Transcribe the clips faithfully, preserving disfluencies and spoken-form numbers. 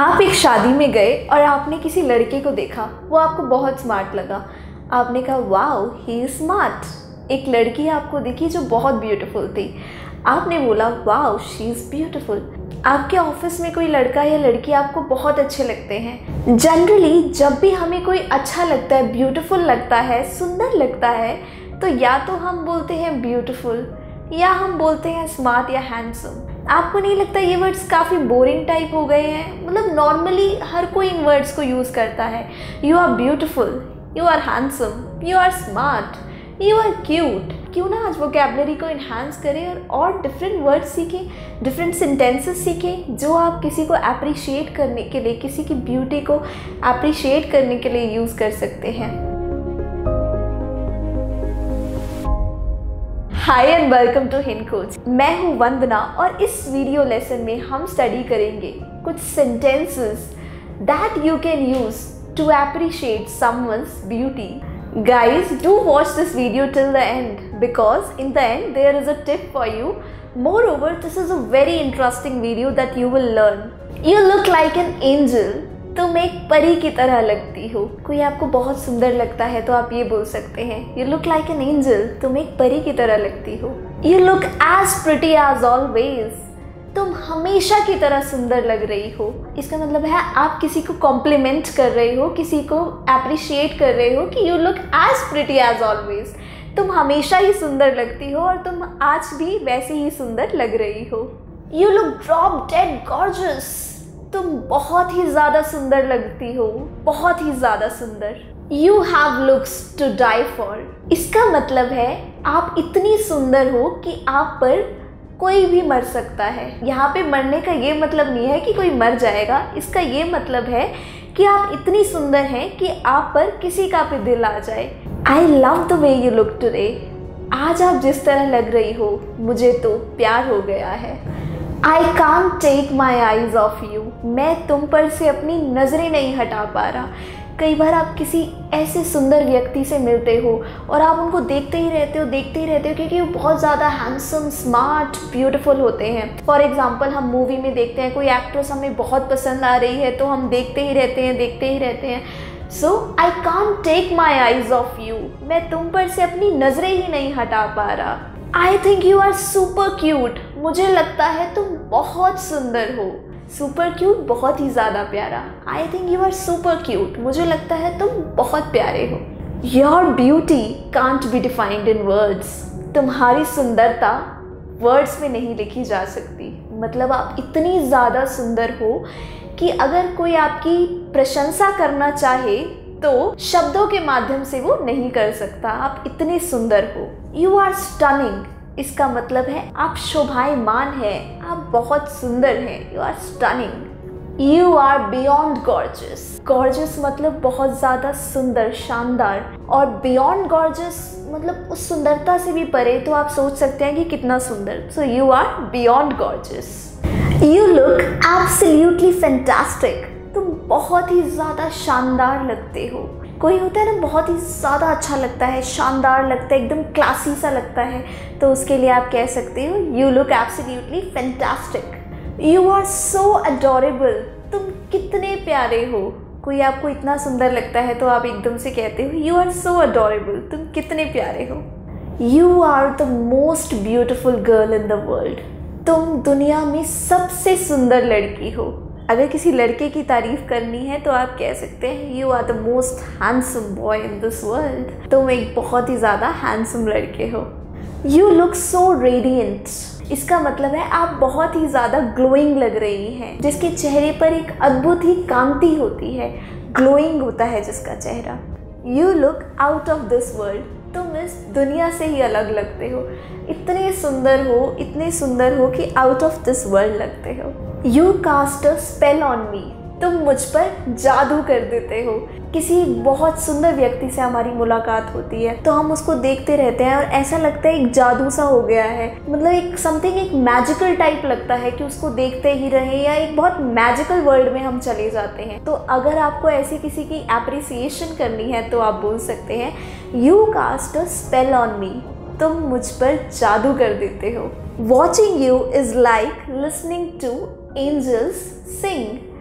आप एक शादी में गए और आपने किसी लड़के को देखा, वो आपको बहुत स्मार्ट लगा। आपने कहा वाओ ही इज़ स्मार्ट। एक लड़की आपको दिखी जो बहुत ब्यूटीफुल थी, आपने बोला वाओ शी इज़ ब्यूटीफुल। आपके ऑफिस में कोई लड़का या लड़की आपको बहुत अच्छे लगते हैं। जनरली जब भी हमें कोई अच्छा लगता है, ब्यूटीफुल लगता है, सुंदर लगता है, तो या तो हम बोलते हैं ब्यूटीफुल या हम बोलते हैं स्मार्ट या हैंडसम। आपको नहीं लगता ये वर्ड्स काफ़ी बोरिंग टाइप हो गए हैं? मतलब नॉर्मली हर कोई इन वर्ड्स को यूज़ करता है। You are beautiful, you are handsome, you are smart, you are cute. क्यों ना आज वोकैबुलरी को इन्हांस करें और और डिफरेंट वर्ड्स सीखें, डिफरेंट सेंटेंसेस सीखें जो आप किसी को अप्रिशिएट करने के लिए, किसी की ब्यूटी को अप्रिशिएट करने के लिए यूज़ कर सकते हैं। Hi and welcome to Hind coach. मैं हूँ वंदना और इस वीडियो लेसन में हम स्टडी करेंगे कुछ sentences that you can use to appreciate someone's beauty. Guys, do watch this video till the end because in the end there is a tip for you. Moreover, this is a very interesting video that you will learn. You look like an angel. तुम एक परी की तरह लगती हो। कोई आपको बहुत सुंदर लगता है तो आप ये बोल सकते हैं You look like an angel. तुम एक परी की तरह लगती हो। You look as pretty as always. तुम हमेशा की तरह सुंदर लग रही हो। इसका मतलब है आप किसी को कॉम्प्लीमेंट कर रहे हो, किसी को अप्रिशिएट कर रहे हो कि you look as pretty as always. तुम हमेशा ही सुंदर लगती हो और तुम आज भी वैसे ही सुंदर लग रही हो। You look drop dead gorgeous. तुम बहुत ही ज़्यादा सुंदर लगती हो, बहुत ही ज़्यादा सुंदर। You have looks to die for. इसका मतलब है आप इतनी सुंदर हो कि आप पर कोई भी मर सकता है। यहाँ पे मरने का ये मतलब नहीं है कि कोई मर जाएगा, इसका ये मतलब है कि आप इतनी सुंदर हैं कि आप पर किसी का भी दिल आ जाए। I love the way you look today. आज आप जिस तरह लग रही हो मुझे तो प्यार हो गया है। I can't take my eyes off you. मैं तुम पर से अपनी नज़रें नहीं हटा पा रहा। कई बार आप किसी ऐसे सुंदर व्यक्ति से मिलते हो और आप उनको देखते ही रहते हो देखते ही रहते हो क्योंकि वो बहुत ज़्यादा हैंडसम, स्मार्ट, ब्यूटीफुल होते हैं। फॉर एग्जांपल हम मूवी में देखते हैं कोई एक्ट्रेस हमें बहुत पसंद आ रही है तो हम देखते ही रहते हैं देखते ही रहते हैं so I can't take my eyes off you. मैं तुम पर से अपनी नज़रें ही नहीं हटा पा रहा। I think you are super cute. मुझे लगता है तुम बहुत सुंदर हो। सुपर क्यूट, बहुत ही ज़्यादा प्यारा। I think you are super cute. मुझे लगता है तुम बहुत प्यारे हो। Your beauty can't be defined in words. तुम्हारी सुंदरता वर्ड्स में नहीं लिखी जा सकती। मतलब आप इतनी ज़्यादा सुंदर हो कि अगर कोई आपकी प्रशंसा करना चाहे तो शब्दों के माध्यम से वो नहीं कर सकता। आप इतने सुंदर हो। You are stunning. इसका मतलब है आप शोभायमान हैं, आप बहुत सुंदर हैं। You are stunning. You are beyond gorgeous. Gorgeous मतलब बहुत ज़्यादा सुंदर, शानदार। और बियॉन्ड गॉर्जियस मतलब उस सुंदरता से भी परे, तो आप सोच सकते हैं कि कितना सुंदर। So you are beyond gorgeous. You look absolutely fantastic. तुम बहुत ही ज़्यादा शानदार लगते हो। कोई होता है ना बहुत ही ज़्यादा अच्छा लगता है, शानदार लगता है, एकदम क्लासी सा लगता है, तो उसके लिए आप कह सकते हो you look absolutely fantastic. You are so adorable. तुम कितने प्यारे हो। कोई आपको इतना सुंदर लगता है तो आप एकदम से कहते हो यू आर सो अडोरेबल। तुम कितने प्यारे हो। You are the most beautiful girl in the world. तुम दुनिया में सबसे सुंदर लड़की हो। अगर किसी लड़के की तारीफ करनी है तो आप कह सकते हैं you are the most handsome boy in this world. तुम एक बहुत ही ज़्यादा हैंडसम लड़के हो। You look so radiant. इसका मतलब है आप बहुत ही ज़्यादा ग्लोइंग लग रही हैं, जिसके चेहरे पर एक अद्भुत ही कांति होती है, ग्लोइंग होता है जिसका चेहरा। You look out of this world. तुम इस दुनिया से ही अलग लगते हो। इतने सुंदर हो, इतने सुंदर हो कि आउट ऑफ दिस वर्ल्ड लगते हो। You cast a spell on me. तुम मुझ पर जादू कर देते हो। किसी बहुत सुंदर व्यक्ति से हमारी मुलाकात होती है तो हम उसको देखते रहते हैं और ऐसा लगता है एक जादू सा हो गया है। मतलब एक समथिंग एक मैजिकल टाइप लगता है कि उसको देखते ही रहे, या एक बहुत मैजिकल वर्ल्ड में हम चले जाते हैं। तो अगर आपको ऐसी किसी की एप्रिसिएशन करनी है तो आप बोल सकते हैं you cast a spell on me. तुम मुझ पर जादू कर देते हो। Watching you is like listening to angels sing.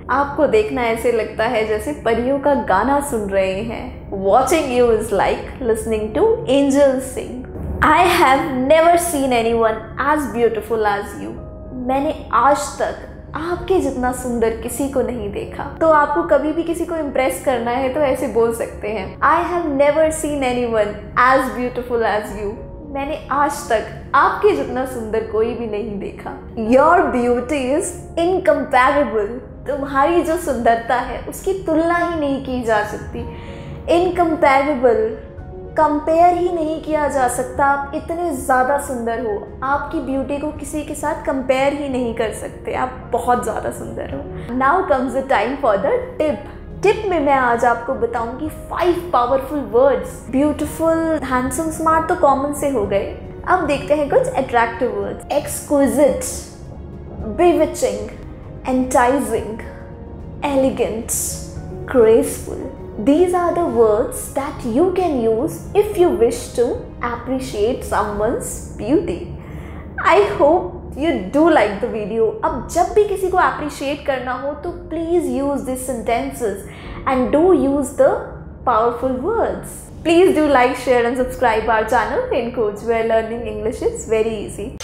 आपको देखना ऐसे लगता है जैसे परियों का गाना सुन रहे हैं। Watching you is like listening to angels sing. I have never seen anyone as beautiful as you. मैंने आज तक आपके जितना सुंदर किसी को नहीं देखा। तो आपको कभी भी किसी को इम्प्रेस करना है तो ऐसे बोल सकते हैं, I have never seen anyone as beautiful as you. मैंने आज तक आपके जितना सुंदर कोई भी नहीं देखा। Your beauty is incomparable. तुम्हारी जो सुंदरता है उसकी तुलना ही नहीं की जा सकती। इनकम्पैरेबल, कंपेयर ही नहीं किया जा सकता। आप इतने ज़्यादा सुंदर हो, आपकी ब्यूटी को किसी के साथ कंपेयर ही नहीं कर सकते। आप बहुत ज़्यादा सुंदर हो। Now comes the time for the tip. Tip में मैं आज आपको बताऊंगी five powerful words. Beautiful, handsome, smart तो कॉमन से हो गए। अब देखते हैं कुछ attractive words. Exquisite, bewitching, enticing, elegant, graceful. These are the words that you can use if you wish to appreciate someone's beauty. I hope you do like the video. अब जब भी किसी को appreciate करना हो तो please use these sentences and do use the powerful words. Please do like, share and subscribe our channel HindCoach, where learning English is very easy.